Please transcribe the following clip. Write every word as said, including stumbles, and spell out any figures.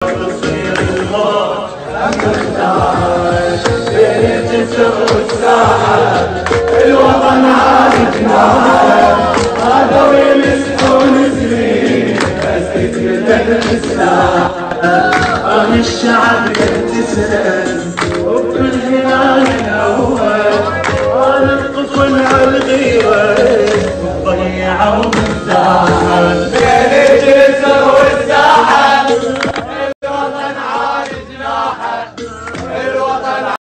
تصير الموت مختار بين الجسر والساحه الوطن عالي جناحه هذا ويمسحون سنين بس يتمدد الساحه آه الشعب يبتسم وبكل هلال الأول أنا الطفل عالغيرة ضيعوا مفتاحا